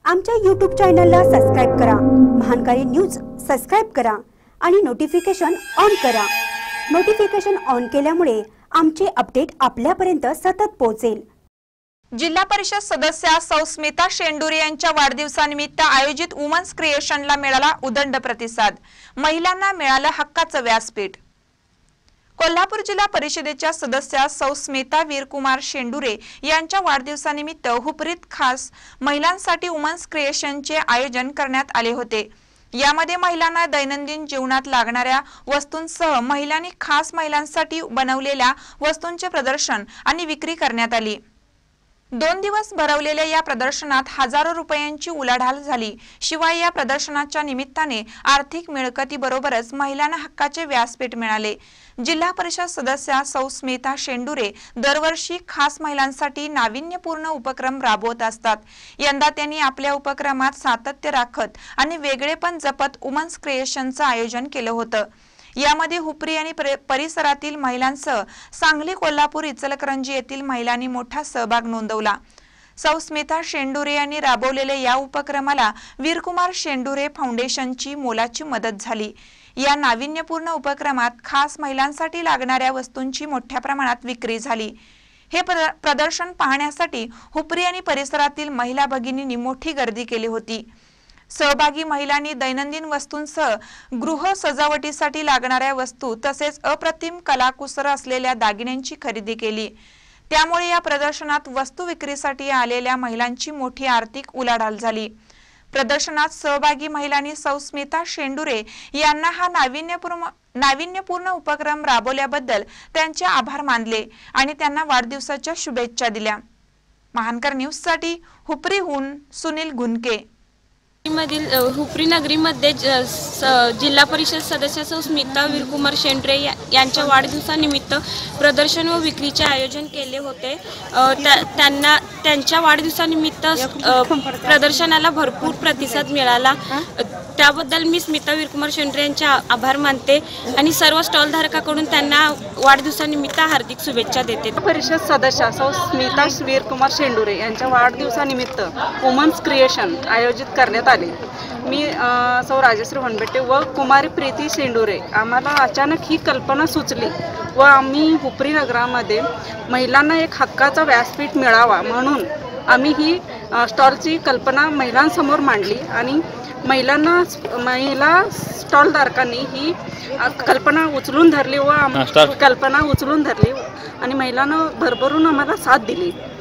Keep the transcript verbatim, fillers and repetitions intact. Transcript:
आमच्या यूट्यूब चॅनलला सबस्क्राइब करा, महानकारी न्यूज सबस्क्राइब करा आणि नोटिफिकेशन ऑन करा। नोटिफिकेशन ऑन केल्यामुळे आमचे अपडेट आपल्यापर्यंत सतत पोहोचेल। जिल्हा परिषद सदस्य सौ स्मिता शेंडुरे यांच्या वाढदिवसानिमित्त आयोजित वुमन्स क्रिएशनला मिळाला उदंड प्रतिसाद। महिलांना मिळालं हक्काचं व्यासपीठ। कोल्हापूर जिल्हा परिषदेच्या सदस्य सौ स्मिता वीरकुमार शेंडुरे यांच्या वाढदिवसानिमित्त हुपरीत खास महिलांसाठी वुमन्स क्रिएशनचे आयोजन करण्यात आले होते। यामध्ये महिलांना दैनंदिन जीवनात लागणाऱ्या वस्तूंसह महिलांनी खास महिलांसाठी बनवलेल्या वस्तूंचे प्रदर्शन आणि विक्री करण्यात आली। दोन दिवस भरवलेल्या या प्रदर्शनात हजारो रुपयांची उलाढाल झाली। शिवाय या प्रदर्शनाच्या निमित्ताने आर्थिक मिळकतीबरोबरच महिलांना हक्काचे व्यासपीठ मिळाले। जिल्हा परिषद सदस्य सौ स्मिता शेंडुरे दरवर्षी खास महिलांसाठी नाविन्यपूर्ण उपक्रम राबवत असतात। यंदा त्यांनी आपल्या उपक्रमात सातत्य राखत आणि वेगळेपण जपत वुमन्स क्रिएशनचं आयोजन केलं होतं। यामध्ये हुपरी आणि परिसरातील महिलांसह सांगली, कोल्हापूर, इचलकरंजी येथील महिलांनी मोठा सहभाग नोंदवला। सौ स्मिता शेंडुरे यांनी राबवलेल्या या उपक्रमाला वीरकुमार शेंडुरे फाउंडेशनची मोलाची मदत झाली। या नाविन्यपूर्ण उपक्रमात खास महिलांसाठी लागणाऱ्या वस्तूंची मोठ्या प्रमाणात विक्री झाली। हे प्रदर्शन पाहण्यासाठी हुपरी आणि परिसरातील महिला भगिनींनी मोठी गर्दी केली होती। सहभागी महिलांनी दैनंदिन वस्तूंसह गृह सजावटीसाठी लागणाऱ्या वस्तू तसेच अप्रतिम कलाकुसर असलेल्या दागिन्यांची खरेदी केली। त्यामुळे या प्रदर्शनात वस्तू विक्रीसाठी आलेल्या महिलांची मोठी आर्थिक उलाढाल झाली। प्रदर्शनात सहभागी महिलांनी सौ स्मिता शेंडुरे यांना हा नाविन्यपूर्ण नाविन्यपूर्ण उपक्रम राबवल्याबद्दल त्यांचे आभार मानले आणि त्यांना वाढदिवसाच्या शुभेच्छा दिल्या। महानकर न्यूजसाठी हुपरीहून सुनील गुनके। मधील हुपरी नगरीमध्ये जिल्हा परिषद सदस्य सौ स्मिता वीरकुमार शेंडुरे यांच्या वाढदिवसानिमित्त प्रदर्शन व विक्रीचे आयोजन केले होते। त्यांना त्यांच्या वाढदिवसानिमित्त प्रदर्शनाला भरपूर प्रतिसाद मिळाला। त्याबद्दल मी स्मिता वीरकुमार शेंडुरे यांचे आभार मानते आणि सर्व स्टॉल धारकांकडून त्यांना वाढदिवसानिमित्त हार्दिक शुभेच्छा देते। परिषद सदस्य सौ स्मिता वीरकुमार शेंडुरे यांच्या वाढदिवसानिमित्त वुमन्स क्रिएशन आयोजित करण्यात आले। मी सौ राजश्री होनबेटे व कुमारी प्रीती शेंडुरे आम्हाला अचानक ही कल्पना सुचली व आम्ही हुपरी नगरामध्ये महिलांना एक हक्काचा व्यासपीठ मिळावा म्हणून आम्ही ही स्टॉलची कल्पना महिलांसमोर मांडली आणि महिलांना महिला स्टॉलधारकांनी ही कल्पना उचलून धरली व कल्पना उचलून धरली आणि महिलांना भरभरून आम्हाला साथ दिली।